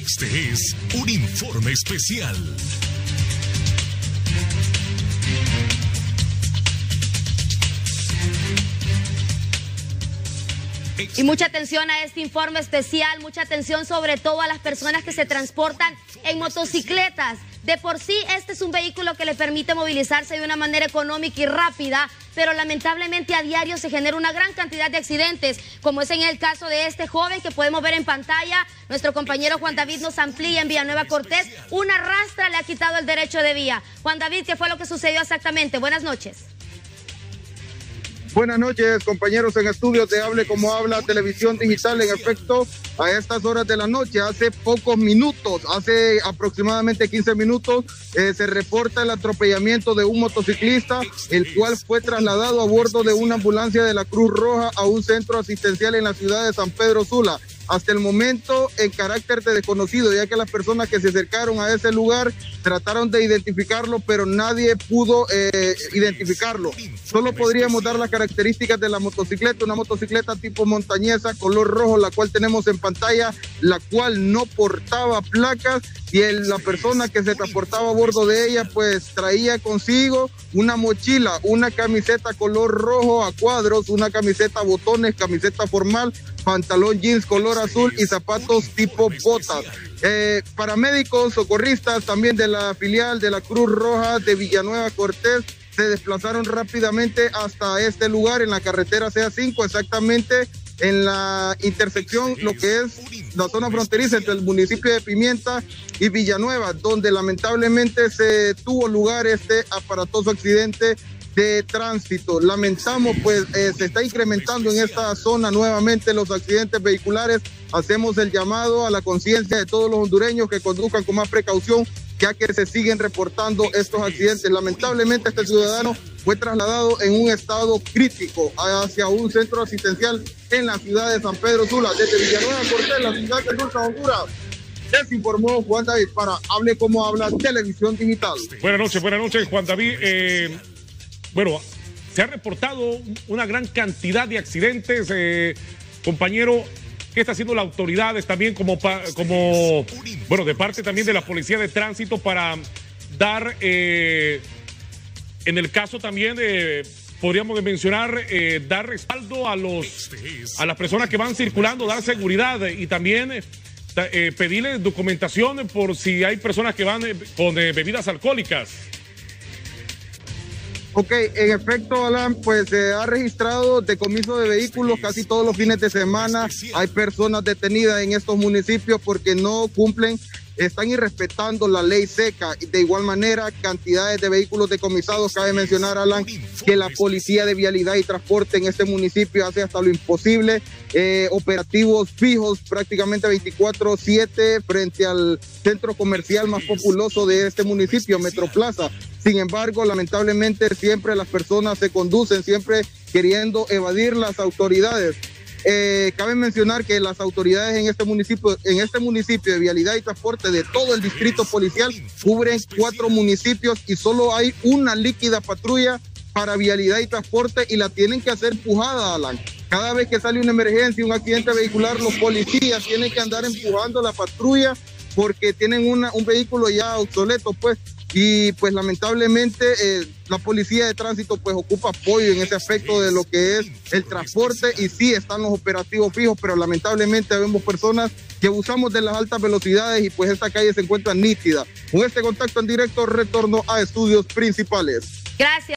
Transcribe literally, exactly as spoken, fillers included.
Este es un informe especial. Y mucha atención a este informe especial, mucha atención sobre todo a las personas que se transportan en motocicletas. De por sí, este es un vehículo que le permite movilizarse de una manera económica y rápida, pero lamentablemente a diario se genera una gran cantidad de accidentes, como es en el caso de este joven que podemos ver en pantalla. Nuestro compañero Juan David nos amplía en Villanueva Cortés. Una rastra le ha quitado el derecho de vía. Juan David, ¿qué fue lo que sucedió exactamente? Buenas noches. Buenas noches, compañeros en estudios de Hable Como Habla Televisión Digital. En efecto, a estas horas de la noche, hace pocos minutos, hace aproximadamente quince minutos, eh, se reporta el atropellamiento de un motociclista, el cual fue trasladado a bordo de una ambulancia de la Cruz Roja a un centro asistencial en la ciudad de San Pedro Sula. Hasta el momento, en carácter de desconocido, ya que las personas que se acercaron a ese lugar trataron de identificarlo, pero nadie pudo eh, identificarlo. Solo podríamos dar las características de la motocicleta, una motocicleta tipo montañesa, color rojo, la cual tenemos en pantalla, la cual no portaba placas, y el, la persona que se transportaba a bordo de ella, pues traía consigo una mochila, una camiseta color rojo a cuadros, una camiseta botones, camiseta formal, pantalón jeans color azul y zapatos tipo botas. Eh, paramédicos, socorristas también de la filial de la Cruz Roja de Villanueva Cortés se desplazaron rápidamente hasta este lugar en la carretera C A cinco, exactamente en la intersección, lo que es la zona fronteriza entre el municipio de Pimienta y Villanueva, donde lamentablemente se tuvo lugar este aparatoso accidente de tránsito. Lamentamos, pues eh, se está incrementando en esta zona nuevamente los accidentes vehiculares. Hacemos el llamado a la conciencia de todos los hondureños que conduzcan con más precaución, ya que se siguen reportando estos accidentes. Lamentablemente este ciudadano fue trasladado en un estado crítico hacia un centro asistencial en la ciudad de San Pedro Sula. Desde Villanueva Cortés, la ciudad de Dulce, Honduras, les informó Juan David para Hable Como Habla Televisión Digital. Buenas noches, buenas noches, Juan David. Eh... Bueno, se ha reportado una gran cantidad de accidentes, eh, compañero. ¿Qué está haciendo las autoridades también como, como, bueno, de parte también de la Policía de Tránsito para dar, eh, en el caso también de, podríamos mencionar, eh, dar respaldo a los, a las personas que van circulando, dar seguridad y también eh, pedirles documentación por si hay personas que van eh, con eh, bebidas alcohólicas? Ok, en efecto, Alan, pues se ha registrado decomiso de vehículos casi todos los fines de semana. Hay personas detenidas en estos municipios porque no cumplen, están irrespetando la ley seca. De igual manera, cantidades de vehículos decomisados. Cabe mencionar, Alan, que la Policía de Vialidad y Transporte en este municipio hace hasta lo imposible. Eh, operativos fijos prácticamente veinticuatro siete frente al centro comercial más populoso de este municipio, Metroplaza. Sin embargo, lamentablemente siempre las personas se conducen, siempre queriendo evadir las autoridades. Eh, cabe mencionar que las autoridades en este municipio, en este municipio de Vialidad y Transporte de todo el distrito policial cubren cuatro municipios y solo hay una líquida patrulla para Vialidad y Transporte y la tienen que hacer empujada, Alan. Cada vez que sale una emergencia, un accidente vehicular, los policías tienen que andar empujando la patrulla porque tienen una, un vehículo ya obsoleto, pues. Y pues lamentablemente eh, la Policía de Tránsito pues ocupa apoyo en ese aspecto de lo que es el transporte y sí están los operativos fijos, pero lamentablemente vemos personas que abusamos de las altas velocidades y pues esta calle se encuentra nítida. Con este contacto en directo retorno a estudios principales. Gracias.